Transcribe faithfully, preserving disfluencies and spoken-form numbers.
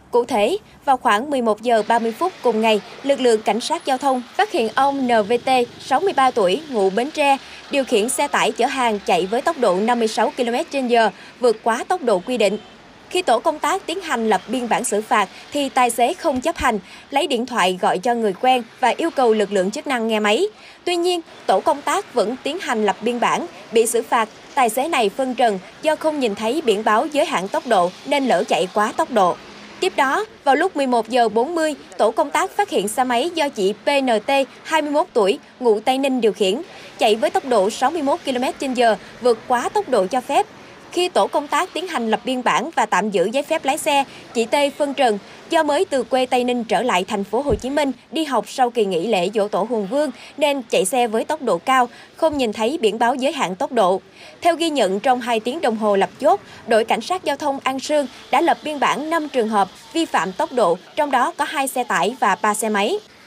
Cụ thể, vào khoảng mười một giờ ba mươi phút cùng ngày, lực lượng cảnh sát giao thông phát hiện ông en vê tê, sáu mươi ba tuổi, ngụ Bến Tre, điều khiển xe tải chở hàng chạy với tốc độ năm mươi sáu ki lô mét trên giờ, vượt quá tốc độ quy định. Khi tổ công tác tiến hành lập biên bản xử phạt thì tài xế không chấp hành, lấy điện thoại gọi cho người quen và yêu cầu lực lượng chức năng nghe máy. Tuy nhiên, tổ công tác vẫn tiến hành lập biên bản, bị xử phạt, tài xế này phân trần do không nhìn thấy biển báo giới hạn tốc độ nên lỡ chạy quá tốc độ. Tiếp đó, vào lúc mười một giờ bốn mươi, tổ công tác phát hiện xe máy do chị pê en tê, hai mươi mốt tuổi, ngụ Tây Ninh điều khiển, chạy với tốc độ sáu mươi mốt ki lô mét trên giờ, vượt quá tốc độ cho phép. Khi tổ công tác tiến hành lập biên bản và tạm giữ giấy phép lái xe, chị Tê phân trần do mới từ quê Tây Ninh trở lại thành phố Hồ Chí Minh đi học sau kỳ nghỉ lễ Giỗ Tổ Hùng Vương nên chạy xe với tốc độ cao, không nhìn thấy biển báo giới hạn tốc độ. Theo ghi nhận, trong hai tiếng đồng hồ lập chốt, đội cảnh sát giao thông An Sương đã lập biên bản năm trường hợp vi phạm tốc độ, trong đó có hai xe tải và ba xe máy.